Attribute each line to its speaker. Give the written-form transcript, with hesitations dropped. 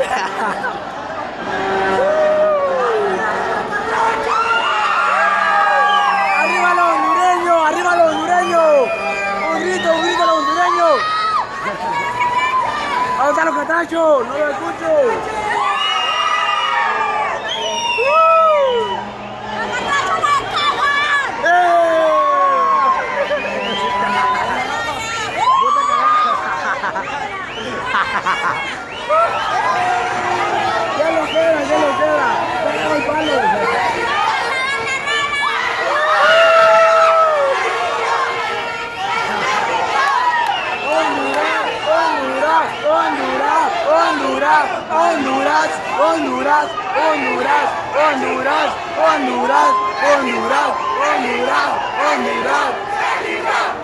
Speaker 1: ¡Arriba los hondureños! ¡Arriba los hondureños! ¡Un grito a los hondureños! ¿Dónde están los catachos? ¡No los escucho! Ya lo queda. Pega el palo. Honduras.